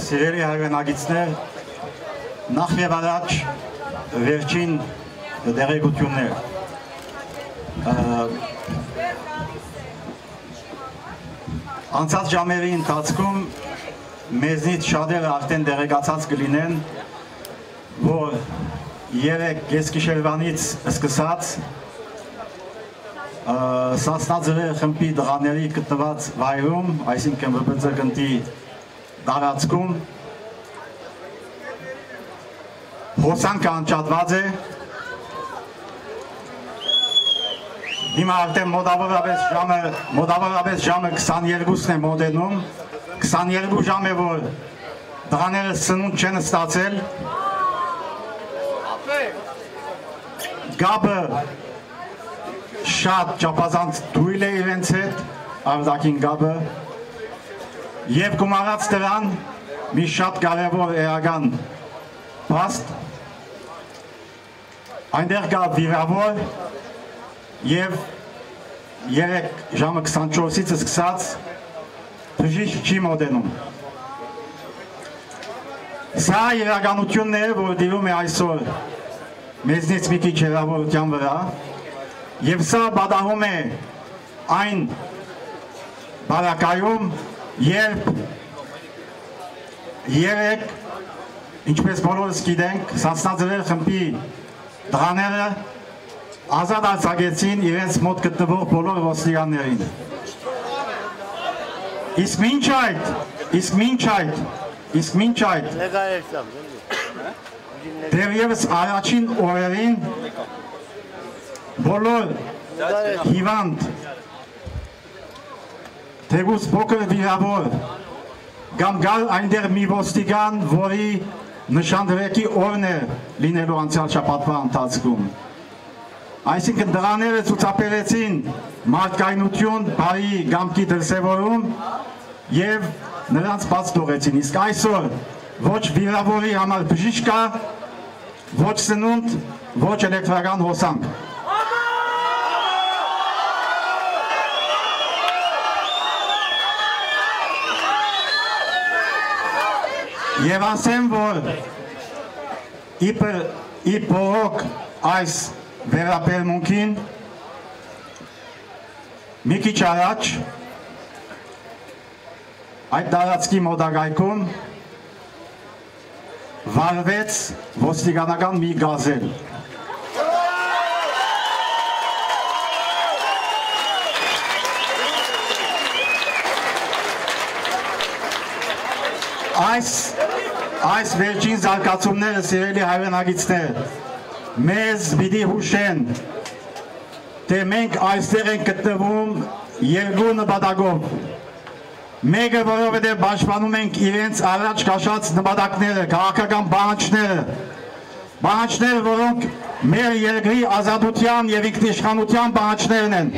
Սիրելի հայրենագիցներ, նախ եւ առաջ վերջին դերեկություններ։ Անցած ժամերի ընթացքում մեզնից շատերը արդեն դերեկացած կլինեն, որ երեք կեսգիշերվանից սկսած Սասնաձրեր խմբի դղաների գտնված վայրում, այսինքն ՎՊԾ գնդի տարածքում հոսանքը անջատված է։ Հիմա արդեն մոտավորապես ժամը 22-ն է մոտենում, 22 ժամ է, որ դղաները սնունդ չեն ստացել։ Գաբը շատ ճապազանց դույլ է իրենց հետ, արդակին գաբը, և գումարած դրան մի շատ կարևոր էական պաստ, այնտեղ կա վիրավոր և երեք ժամը 24-ից սկսած բժիշկ չի մոտենում։ Սա իրականությունն է, որ դիրում է այսօր մեզնից մի քիչ հեռավորության վրա, և սա բադահում է այն բարակայում, երբ երեք, ինչպես բոլորս գիտենք, Սասնաձրեր խմբի դղաները ազատ արձակեցին իրենց մոտ գտնվող բոլոր ոստիկաններին։ Իսկ մինչ այդ դեռևս առաջին օրերին բոլոր հիվանդ, թեկուզ փոքր վիրավոր կամ գալ այնտեղ մի ոստիկան, որի նշանվերքի օրն է լինելու անցյալ շաբաթվա ընթացքում։ Այսինքն դղաները ցուցաբերեցին մարդկայնություն, բարի կամքի դրսևորում և նրանց բաց թողեցին։ Իսկ այսօր ոչ վիրավորի համար բժիշկ կա, ոչ սնունդ, ոչ էլեկտրական հոսանք։ Եվ ասեմ, որ ի բողոք այս վերաբերմունքին մի քիչ առաջ այդ տարածքի մոտակայքում վարվեց ոստիկանական մի գազել։ Այս վերջին զարգացումները, սիրելի հայրենագիցներ, մեզ պիտի հուշեն, թե մենք այստեղ ենք գտնվում երկու նպատակով։ Մեկը, որովհետև պաշտպանում ենք իրենց առաջ քաշած նպատակները, քաղաքական պահանջները, որոնք մեր երկրի ազատության և ինքնիշխանության պահանջներն են։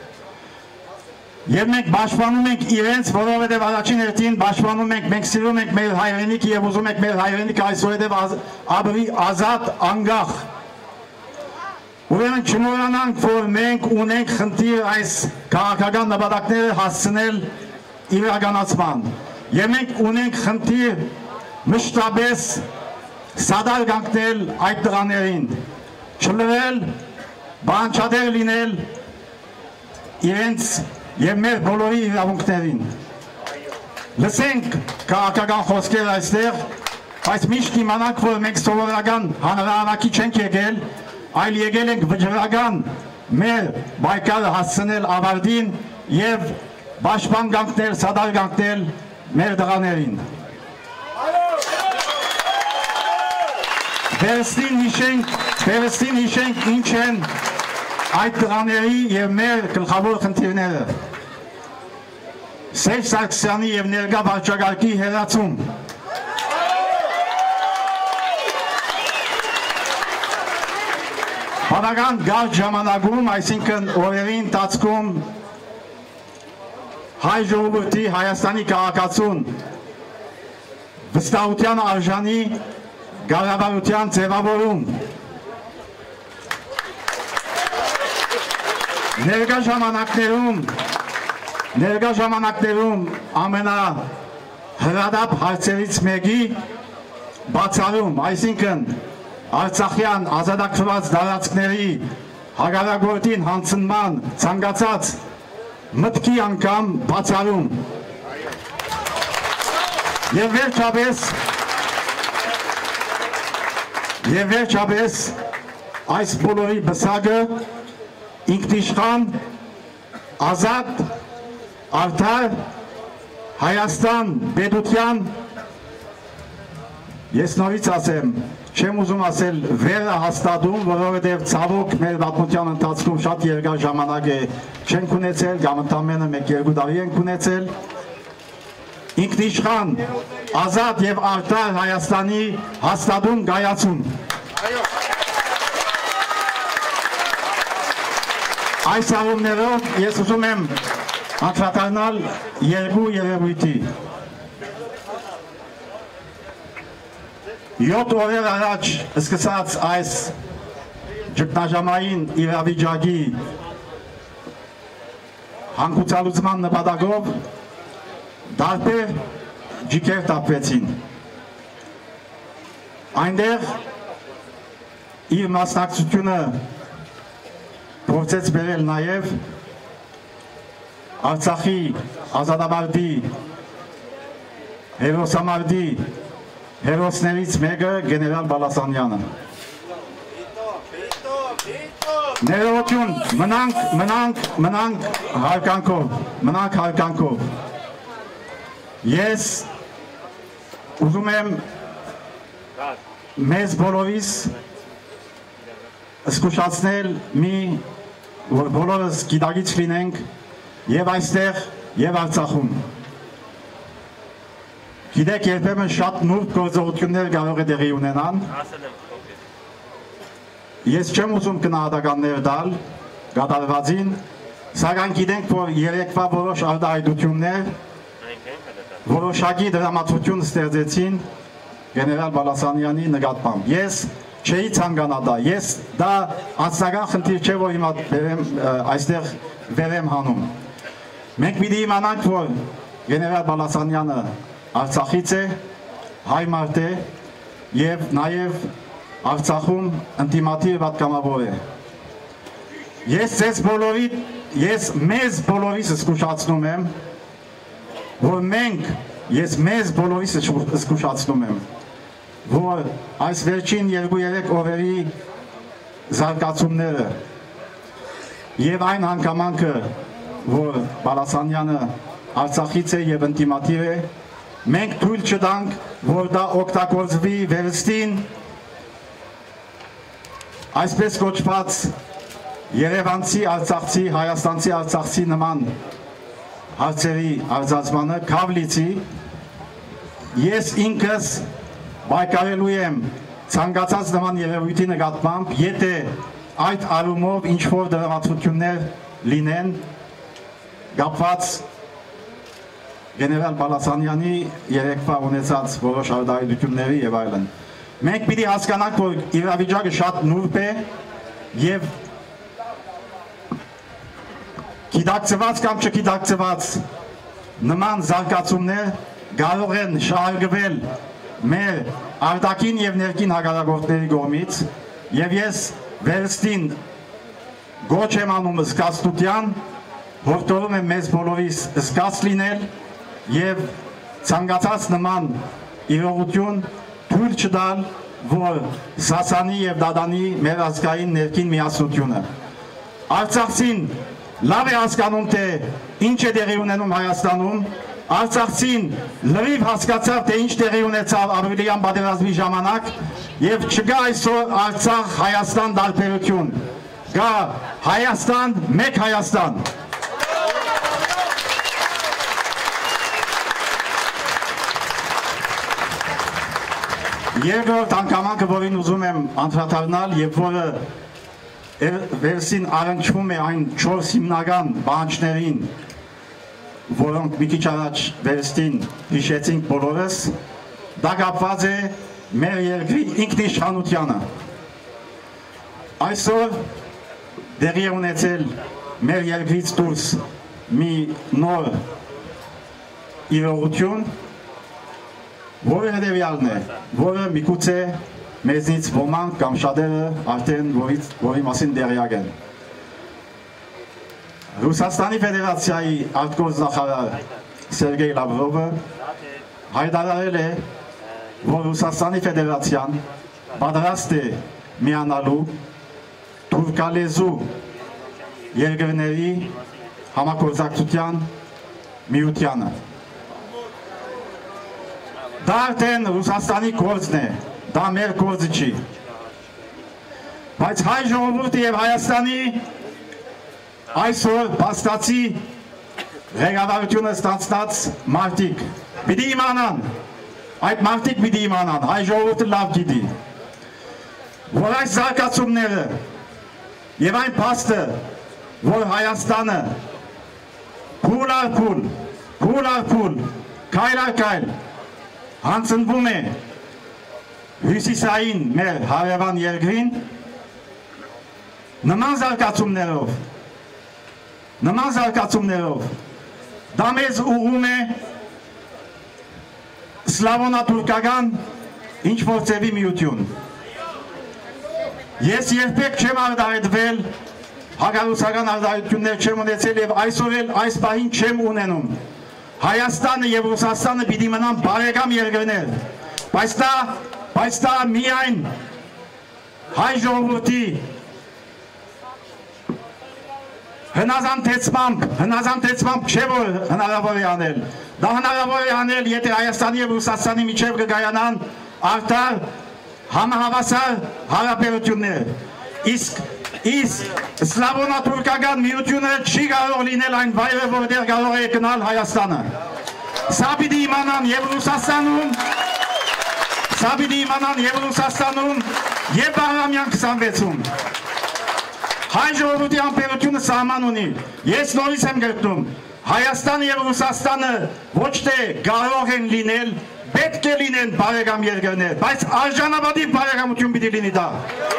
Եվ մենք պաշտպանում ենք իրենց, որովհետև առաջին հերթին պաշտպանում ենք, մենք սիրում ենք մեր հայրենիքը և ուզում ենք մեր հայրենիքը այսուհետև ապրի ազատ, անկախ։ Ուրեմն չմոռանանք, որ մենք ունենք խնդիր այս քաղաքական նպատակները հասցնել իրականացման։ Եվ մենք ունենք խնդիր մշտապես սադար կանգնել այդ տղաներին, չլրել, բանջատեր լինել իրենց և մեր բոլորի իրավունքներին։ Լսենք քաղաքական խոսքեր այստեղ, բայց միշտ իմանանք, որ մենք սովորական հանրահավաքի չենք եկել, այլ եկել ենք վճռական մեր պայքարը հասցնել ավարտին և պաշտպան կանգնել, սադար կանգնել մեր տղաներին։ Վերստին հիշենք ինչ են այդ տղաների և մեր գլխավոր խնդիրները։ Սերժ Սարգսյանի և ներկա վարչակարգի հեռացում։ Բավական կարճ ժամանակում, այսինքն օրերի ընթացքում հայ ժողովրդի Հայաստանի քաղաքացուն վստահության արժանի կառավարության ձևավորում Ներկա ժամանակներում ամենա հրադապ հարցերից մեկի բացառում, այսինքն Արցախյան ազատագրված տարածքների հակառակորդին հանձնման ցանկացած մտքի անգամ բացառում։ Եվ վերջապես այս բոլորի բսակը ինքնիշխան, ազատ, արդար Հայաստան պետության, ես նորից ասեմ, չեմ ուզում ասել վերը հաստատում, որովհետև ցավոք մեր պատմության ընթացքում շատ երկար ժամանակ չենք ունեցել, կամ ընդամենը 1-2 տարի ենք ունեցել, ինքնիշխան, ազատ եւ արդար Հայաստանի հաստատում գայացում։ Այս առումներով ես ուզում եմ անդրադառնալ երկու երևույթի։ 7 օրեր առաջ սկսած այս ճգնաժամային իրավիճակի հանգուցալուծման նպատակով դարբեր ջիքեր տապվեցին։ Այնտեղ իր մասնակցությունը փորձեց բերել նաև Արցախի ազատամարտի հերոսամարտի հերոսներից մեկը գեներալ Բալասանյանը։ Ներողություն, մնանք հարկանքով։ Ես ուզում եմ մեզ բոլորիս զգուշացնել որ բոլորս գիտակից լինենք եւ այստեղ եւ Արցախում։ Գիտեք, երբեմն շատ նուրբ գործողություններ կարող է տեղի ունենան։ Ես չեմ ուզում գնահատականներ տալ կատարվածին, սակայն գիտենք, որ երեկվա որոշ արտահայտություններ որոշակի դրամատուրգիա ստեղծեցին գեներալ Բալասանյանի նկատմամբ։ Ես չէի ցանկանա դա, ես դա անձնական խնդիր չէ, որ հիմա այստեղ վերեմ հանում։ Մենք պիտի իմանանք, որ գեներալ Բալասանյանը Արցախից է, հայ մարդ է եւ նաեւ Արցախում ինտիմատիվ պատգամավոր է։ Ես մեզ բոլորիս զգուշացնում եմ, որ մեզ բոլորիս զգուշացնում եմ, որ այս վերջին 2-3 օրերի զարգացումները եւ այն հանգամանքը, որ Բալասանյանը Արցախից է եւ ինտիմատիվ է, մենք թույլ չտանք, որ դա օգտագործվի վերստին այսպես կոչված երևանցի արցախցի, հայաստանցի արցախցի նման հարցերի արձածմանը կավլիցի։ Ես ինքս պայքարելու եմ ցանկացած նման երևույթի նկատմամբ, եթե այդ առումով ինչ-որ դրամատուրգություններ լինեն կապված գեներալ Բալասանյանի երեկվա ունեցած որոշ արտահայտությունների եւ այլն։ Մենք պիտի հասկանանք, որ իրավիճակը շատ նուրբ է եւ գիտակցված կամ չգիտակցված նման զարգացումներ կարող են շահարկվել մեր արտաքին եւ ներքին հակառակորդների կողմից եւ ես վերստին գոչ եմ անում զգաստության, հորդորում եմ մեզ բոլորիս զգաց լինել եւ ցանկացած նման իրողություն թույլ չտալ, որ սասանի եւ դադանի մեր ազգային ներքին միասնությունը։ Արցախցին լավ է հասկանում, թե ինչ է տեղի ունենում Հայաստանում, Արցախցին լրիվ հասկացավ, թե ինչ տեղի ունեցավ ապրիլյան պատերազմի ժամանակ եւ չկա այսօր Արցախ-Հայաստան տարբերություն, կա Հայաստան, մեկ Հայաստան։ Երկրորդ անգամանքը, որին ուզում եմ անդրադառնալ եւ որը վերսին առնչվում է այն 4 հիմնական բանջներին, որոնք մի քիչ առաջ վերստին հիշեցինք բոլորս, դա կապված է մեր երկրի ինքնիշխանությանը։ Այսօր դեղի է ունեցել մեր երկրից դուրս մի նոր իրողություն, որը հետևյալն է, որը միգուցե մեզնից ոմանք կամ շատերը արդեն որի մասին դերյակ են։ Ռուսաստանի Ֆեդերացիայի արտգործնախարար Սերգեյ Լավրովը հայտարարել է, որ Ռուսաստանի Ֆեդերացիան պատրաստ է միանալու թուրքալեզու երկրների համագործակցության միությանը։ Դա արդեն Ռուսաստանի գործն է, դա մեր գործը չի։ Բայց հայ ժողովուրդը եւ Հայաստանի այսօր փաստացի ղեկավարությունը ստացած մարդիկ պիտի իմանան, այդ մարդիկ պիտի իմանան, հայ ժողովուրդը լավ գիտի, որ այս զարգացումները եւ այն փաստը, որ Հայաստանը փուլ առ փուլ, քայլ առ քայլ հանձնվում է հյուսիսային մեր հարևան երկրին, նման զարգացումներով դա մեզ ուղղում է սլավոնա-թուրքական ինչ-որ ձևի միություն։ Ես երբեք չեմ արտահայտվել, հակառուսական արտահայտություններ չեմ ունեցել եւ այսօր էլ այս պահին չեմ ունենում։ Հայաստանը եւ Ռուսաստանը պիտի մնան բարեկամ երկրներ, բայց դա միայն հայ ժողովրդի հնազանդեցմամբ չէ, որ հնարավոր է անել։ Դա հնարավոր է անել, եթե Հայաստանի եւ Ռուսաստանի միջև կգայանան արդար համահավասար հարաբերություններ։ Իսկ սլավոնա-թուրքական միությունը չի կարող լինել այն վայրը, որտեղ կարող է գնալ Հայաստանը։ Սա պիտի իմանան եւ Ռուսաստանում, եւ Բաղրամյան 26-ում։ Հայ ժողովրդի ամպերությունը սահման ունի։ Ես նորից եմ գրկնում, Հայաստանը եւ Ռուսաստանը ոչ թե կարող են լինել, պետք է լինեն բարեկամ երկրներ, բայց արժանապատիվ բարեկամություն պիտի լինի դա։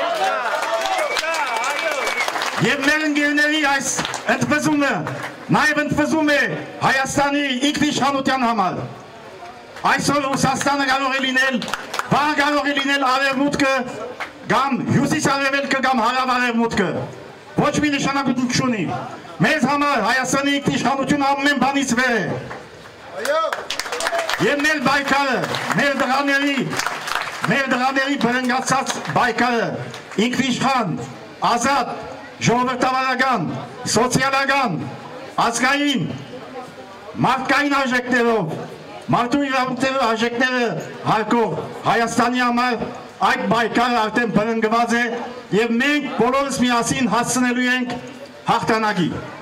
Եվ մեր ընկերների այս ընդվզումը նաև ընդվզում է Հայաստանի ինքնիշխանության համար։ Այսօր Ռուսաստանը կարող է լինել, վաղ կարող է լինել արևմուտքը կամ հյուսիս-արևելքը կամ հարավ-արևմուտքը։ Ոչ մի նշանակություն չունի։ Մեզ համար Հայաստանի ինքնիշխանությունը ամեն բանից վեր է։ Եվ մեր բայկարը, մեր դրաների բրնգացած բայկարը ինքնիշխան, ազատ, ժողովրդավարական, սոցիալական, ազգային, մարդկային արժեքներով, մարդու իրավունքներով արժեքները հարգող Հայաստանի համար այդ բայկարը արդեն բրնգված է եւ մենք բոլորս միասին հասցնելու ենք հաղթանակի։